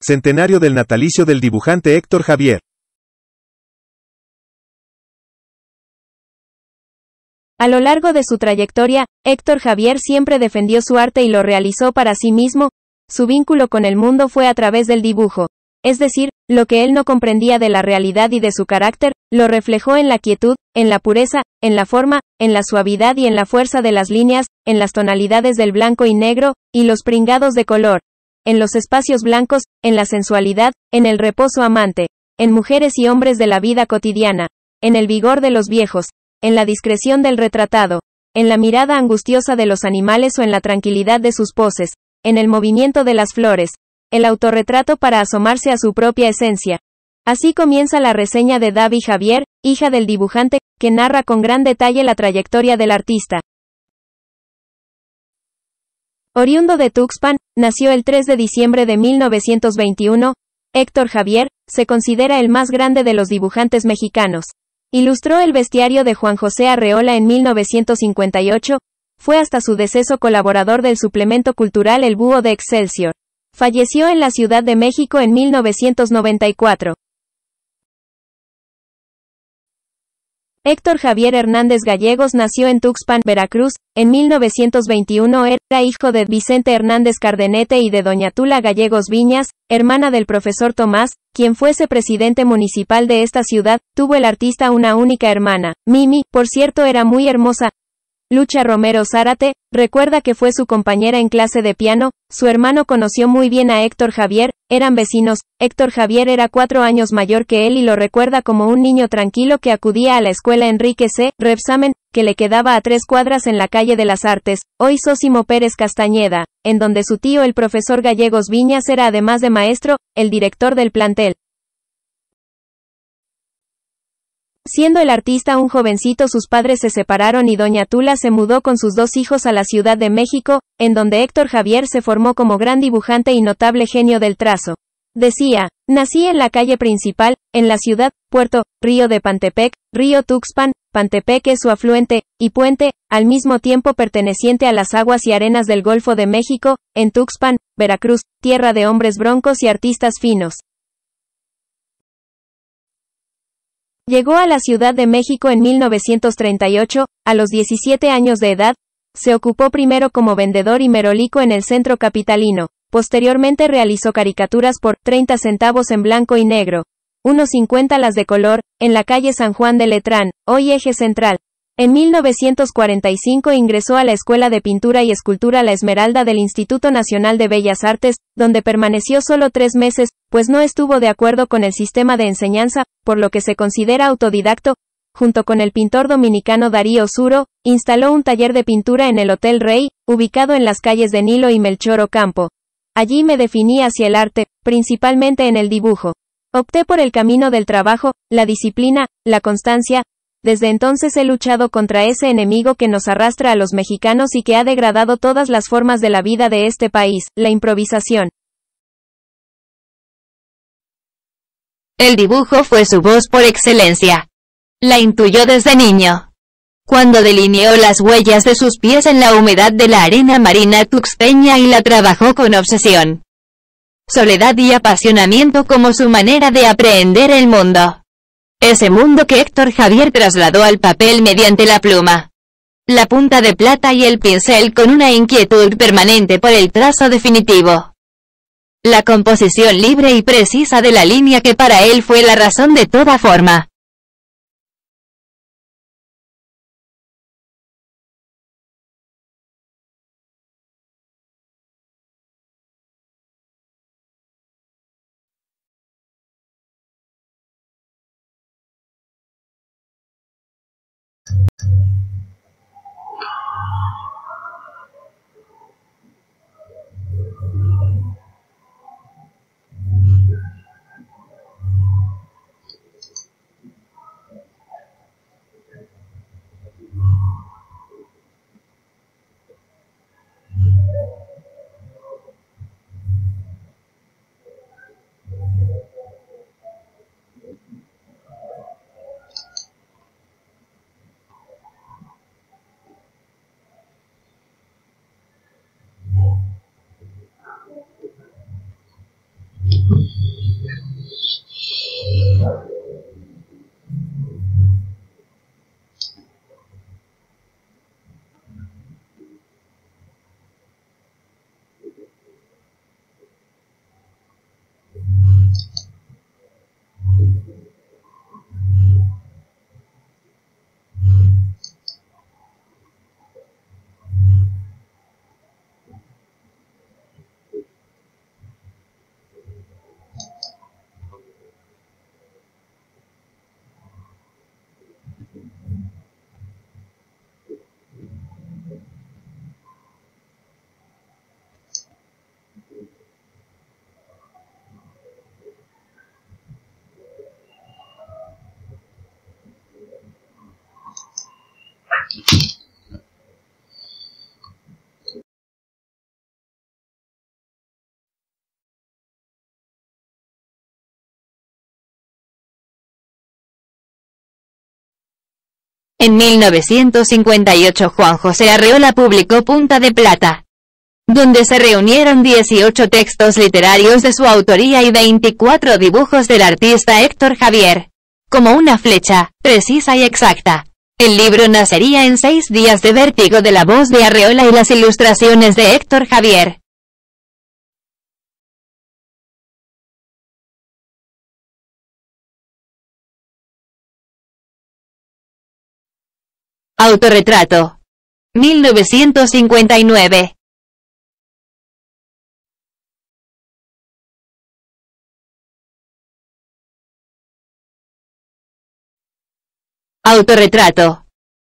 Centenario del natalicio del dibujante Héctor Javier. A lo largo de su trayectoria, Héctor Javier siempre defendió su arte y lo realizó para sí mismo. Su vínculo con el mundo fue a través del dibujo. Es decir, lo que él no comprendía de la realidad y de su carácter, lo reflejó en la quietud, en la pureza, en la forma, en la suavidad y en la fuerza de las líneas, en las tonalidades del blanco y negro, y los pringados de color, en los espacios blancos, en la sensualidad, en el reposo amante, en mujeres y hombres de la vida cotidiana, en el vigor de los viejos, en la discreción del retratado, en la mirada angustiosa de los animales o en la tranquilidad de sus poses, en el movimiento de las flores, el autorretrato para asomarse a su propia esencia. Así comienza la reseña de Davi Javier, hija del dibujante, que narra con gran detalle la trayectoria del artista. Oriundo de Tuxpan, nació el 3 de diciembre de 1921, Héctor Javier, se considera el más grande de los dibujantes mexicanos. Ilustró el bestiario de Juan José Arreola en 1958, fue hasta su deceso colaborador del suplemento cultural El Búho de Excelsior. Falleció en la Ciudad de México en 1994. Héctor Javier Hernández Gallegos nació en Tuxpan, Veracruz, en 1921. Era hijo de Vicente Hernández Cardenete y de doña Tula Gallegos Viñas, hermana del profesor Tomás, quien fuese presidente municipal de esta ciudad. Tuvo el artista una única hermana, Mimi, por cierto era muy hermosa. Lucha Romero Zárate, recuerda que fue su compañera en clase de piano. Su hermano conoció muy bien a Héctor Javier, eran vecinos. Héctor Javier era 4 años mayor que él y lo recuerda como un niño tranquilo que acudía a la escuela Enrique C. Rebsamen, que le quedaba a 3 cuadras en la calle de las Artes, hoy Sósimo Pérez Castañeda, en donde su tío el profesor Gallegos Viñas era además de maestro, el director del plantel. Siendo el artista un jovencito, sus padres se separaron y doña Tula se mudó con sus 2 hijos a la Ciudad de México, en donde Héctor Javier se formó como gran dibujante y notable genio del trazo. Decía, nací en la calle principal, en la ciudad, puerto, río de Pantepec, río Tuxpan, Pantepec es su afluente, y puente, al mismo tiempo perteneciente a las aguas y arenas del Golfo de México, en Tuxpan, Veracruz, tierra de hombres broncos y artistas finos. Llegó a la Ciudad de México en 1938, a los 17 años de edad. Se ocupó primero como vendedor y merolico en el centro capitalino. Posteriormente realizó caricaturas por 30 centavos en blanco y negro, 1.50 las de color, en la calle San Juan de Letrán, hoy Eje Central. En 1945 ingresó a la Escuela de Pintura y Escultura La Esmeralda del Instituto Nacional de Bellas Artes, donde permaneció solo 3 meses, pues no estuvo de acuerdo con el sistema de enseñanza, por lo que se considera autodidacto. Junto con el pintor dominicano Darío Suro, instaló un taller de pintura en el Hotel Rey, ubicado en las calles de Nilo y Melchor Ocampo. Allí me definí hacia el arte, principalmente en el dibujo. Opté por el camino del trabajo, la disciplina, la constancia. Desde entonces he luchado contra ese enemigo que nos arrastra a los mexicanos y que ha degradado todas las formas de la vida de este país, la improvisación. El dibujo fue su voz por excelencia. La intuyó desde niño, cuando delineó las huellas de sus pies en la humedad de la arena marina tuxteña y la trabajó con obsesión, soledad y apasionamiento como su manera de aprehender el mundo. Ese mundo que Héctor Javier trasladó al papel mediante la pluma, la punta de plata y el pincel con una inquietud permanente por el trazo definitivo. La composición libre y precisa de la línea que para él fue la razón de toda forma. En 1958 Juan José Arreola publicó Punta de Plata, donde se reunieron 18 textos literarios de su autoría y 24 dibujos del artista Héctor Javier, como una flecha, precisa y exacta. El libro nacería en 6 días de vértigo de la voz de Arreola y las ilustraciones de Héctor Javier. Autorretrato. 1959. Autorretrato.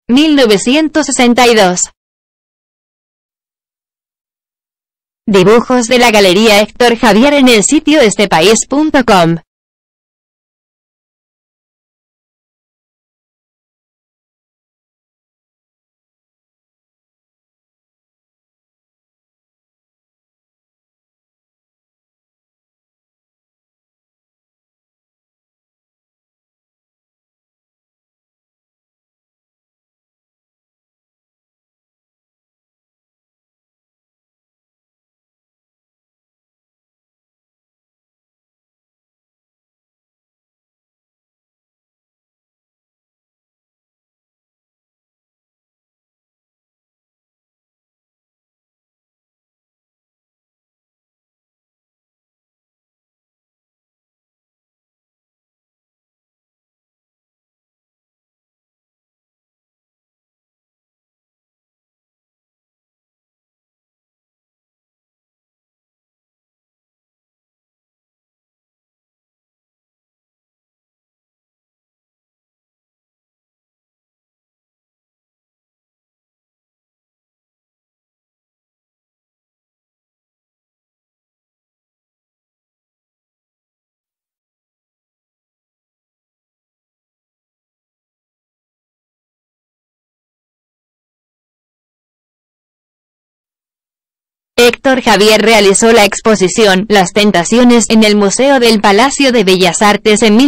1962. Dibujos de la Galería Héctor Javier en el sitio estepaís.com. Héctor Javier realizó la exposición Las Tentaciones en el Museo del Palacio de Bellas Artes en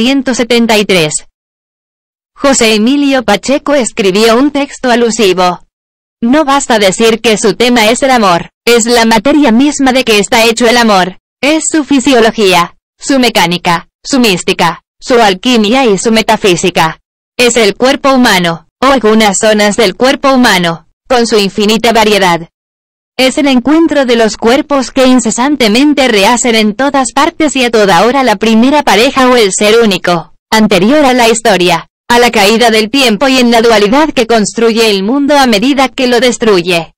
1973. José Emilio Pacheco escribió un texto alusivo. No basta decir que su tema es el amor, es la materia misma de que está hecho el amor, es su fisiología, su mecánica, su mística, su alquimia y su metafísica. Es el cuerpo humano, o algunas zonas del cuerpo humano, con su infinita variedad. Es el encuentro de los cuerpos que incesantemente rehacen en todas partes y a toda hora la primera pareja o el ser único, anterior a la historia, a la caída del tiempo y en la dualidad que construye el mundo a medida que lo destruye.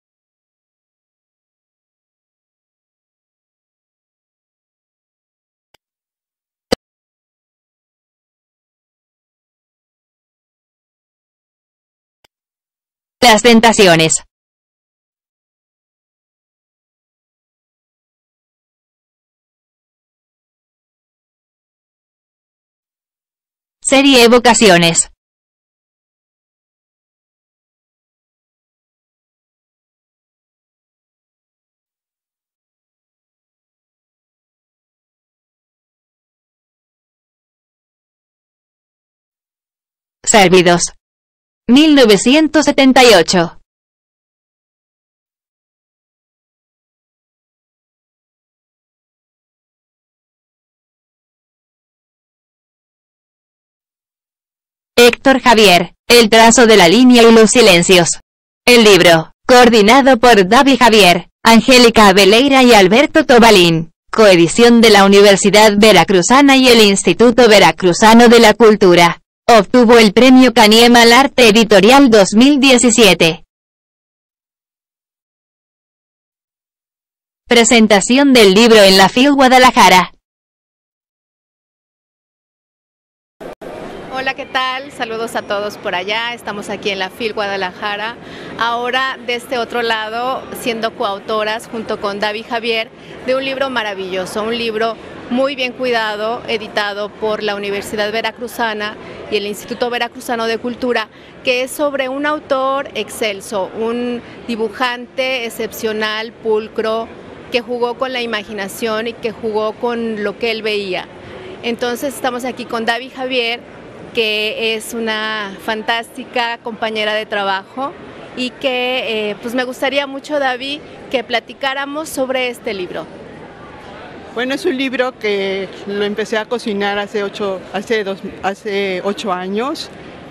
Las tentaciones. Serie Evocaciones. Sérvidos. 1978. Héctor Javier, El trazo de la línea y los silencios. El libro, coordinado por David Javier, Angélica Abeleira y Alberto Tobalín, coedición de la Universidad Veracruzana y el Instituto Veracruzano de la Cultura. Obtuvo el Premio Caniem al Arte Editorial 2017. Presentación del libro en la FIL Guadalajara. Hola, ¿qué tal? Saludos a todos por allá. Estamos aquí en la FIL Guadalajara. Ahora de este otro lado, siendo coautoras junto con David Javier de un libro maravilloso, un libro muy bien cuidado, editado por la Universidad Veracruzana y el Instituto Veracruzano de Cultura, que es sobre un autor excelso, un dibujante excepcional, pulcro, que jugó con la imaginación y que jugó con lo que él veía. Entonces estamos aquí con David Javier, que es una fantástica compañera de trabajo y que pues me gustaría mucho, David, que platicáramos sobre este libro. Bueno, es un libro que lo empecé a cocinar hace 8 años.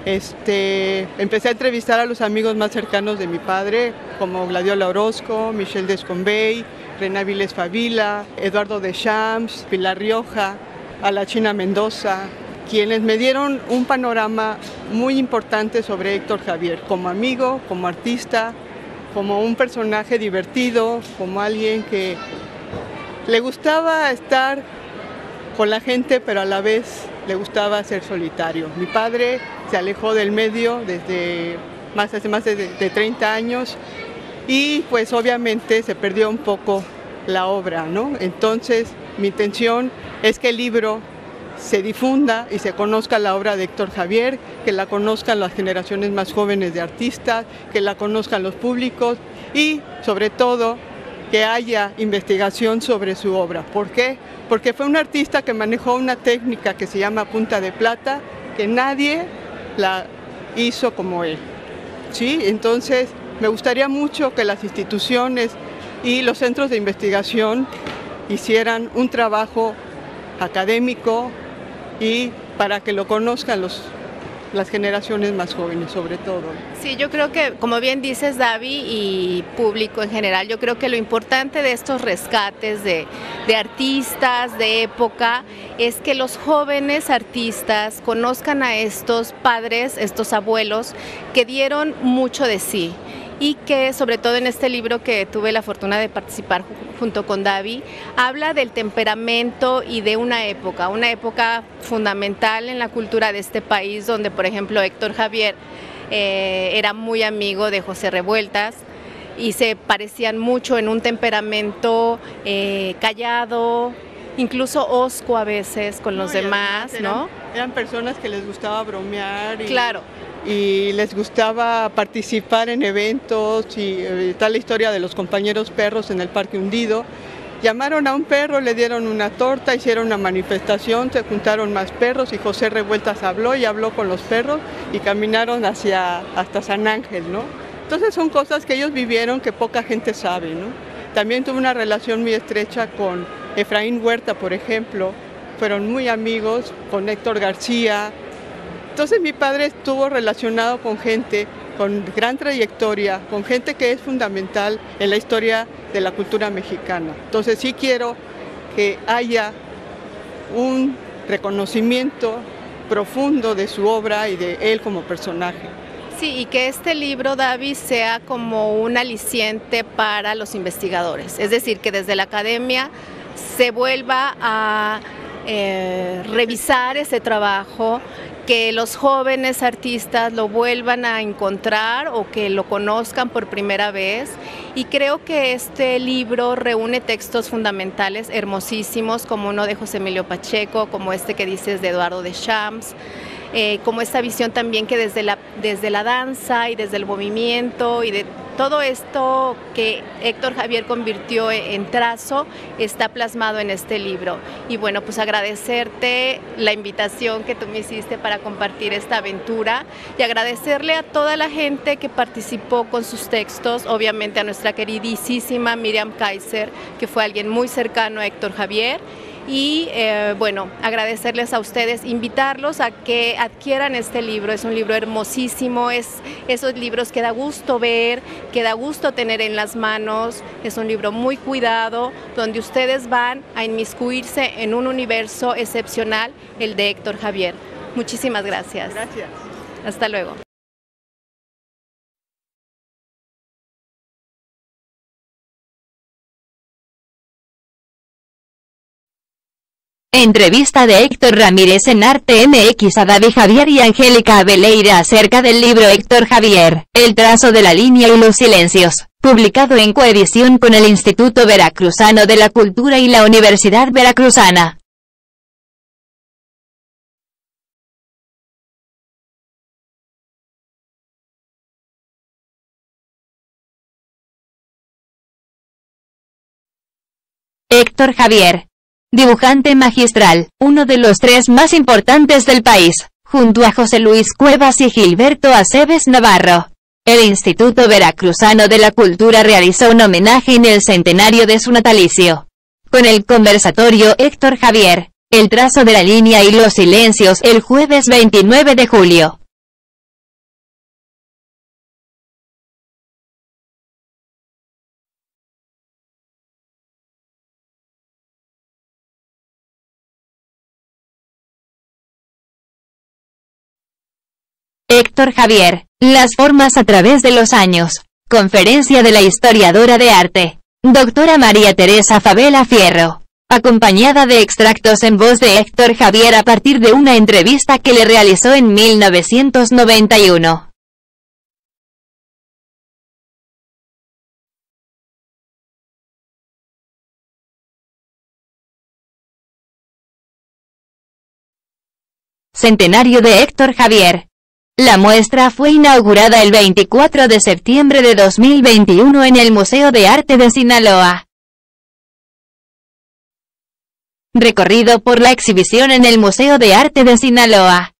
Empecé a entrevistar a los amigos más cercanos de mi padre, como Gladiola Orozco, Michelle Descombey, René Viles Favila, Eduardo Deschamps, Pilar Rioja, a la China Mendoza, quienes me dieron un panorama muy importante sobre Héctor Javier, como amigo, como artista, como un personaje divertido, como alguien que le gustaba estar con la gente, pero a la vez le gustaba ser solitario. Mi padre se alejó del medio desde hace más de 30 años y pues obviamente se perdió un poco la obra, ¿no? Entonces mi intención es que el libro se difunda y se conozca la obra de Héctor Javier, que la conozcan las generaciones más jóvenes de artistas, que la conozcan los públicos y sobre todo que haya investigación sobre su obra. ¿Por qué? Porque fue un artista que manejó una técnica que se llama punta de plata, que nadie la hizo como él, ¿sí? Entonces me gustaría mucho que las instituciones y los centros de investigación hicieran un trabajo académico y para que lo conozcan las generaciones más jóvenes sobre todo. Sí, yo creo que, como bien dices, David, y público en general, yo creo que lo importante de estos rescates de artistas de época es que los jóvenes artistas conozcan a estos padres, estos abuelos que dieron mucho de sí. Y que sobre todo en este libro que tuve la fortuna de participar junto con David, habla del temperamento y de una época fundamental en la cultura de este país, donde por ejemplo Héctor Javier era muy amigo de José Revueltas y se parecían mucho en un temperamento callado, incluso hosco a veces con los demás, ¿no? Eran personas que les gustaba bromear y, claro, y les gustaba participar en eventos y está la historia de los compañeros perros en el Parque Hundido. Llamaron a un perro, le dieron una torta, hicieron una manifestación, se juntaron más perros y José Revueltas habló con los perros y caminaron hasta San Ángel, ¿no? Entonces son cosas que ellos vivieron que poca gente sabe, ¿no? También tuve una relación muy estrecha con Efraín Huerta, por ejemplo, fueron muy amigos, con Héctor García. Entonces mi padre estuvo relacionado con gente con gran trayectoria, con gente que es fundamental en la historia de la cultura mexicana. Entonces sí quiero que haya un reconocimiento profundo de su obra y de él como personaje. Sí, y que este libro, David, sea como un aliciente para los investigadores, es decir, que desde la academia se vuelva a revisar ese trabajo, que los jóvenes artistas lo vuelvan a encontrar o que lo conozcan por primera vez. Y creo que este libro reúne textos fundamentales hermosísimos, como uno de José Emilio Pacheco, como este que dices de Eduardo Deschamps, como esta visión también que desde la danza y desde el movimiento y de todo esto que Héctor Javier convirtió en trazo está plasmado en este libro. Y bueno, pues agradecerte la invitación que tú me hiciste para compartir esta aventura y agradecerle a toda la gente que participó con sus textos, obviamente a nuestra queridísima Miriam Kaiser, que fue alguien muy cercano a Héctor Javier. Y bueno, agradecerles a ustedes, invitarlos a que adquieran este libro. Es un libro hermosísimo, es esos libros que da gusto ver, que da gusto tener en las manos. Es un libro muy cuidado, donde ustedes van a inmiscuirse en un universo excepcional, el de Héctor Javier. Muchísimas gracias. Gracias. Hasta luego. Entrevista de Héctor Ramírez en Arte MX a David Javier y Angélica Abeleira acerca del libro Héctor Javier, El trazo de la línea y los silencios, publicado en coedición con el Instituto Veracruzano de la Cultura y la Universidad Veracruzana. Héctor Javier. Dibujante magistral, uno de los 3 más importantes del país, junto a José Luis Cuevas y Gilberto Aceves Navarro. El Instituto Veracruzano de la Cultura realizó un homenaje en el centenario de su natalicio, con el conversatorio Héctor Javier, el trazo de la línea y los silencios, el jueves 29 de julio. Héctor Javier, las formas a través de los años. Conferencia de la historiadora de arte, doctora María Teresa Favela Fierro, acompañada de extractos en voz de Héctor Javier a partir de una entrevista que le realizó en 1991. Centenario de Héctor Javier. La muestra fue inaugurada el 24 de septiembre de 2021 en el Museo de Arte de Sinaloa. Recorrido por la exhibición en el Museo de Arte de Sinaloa.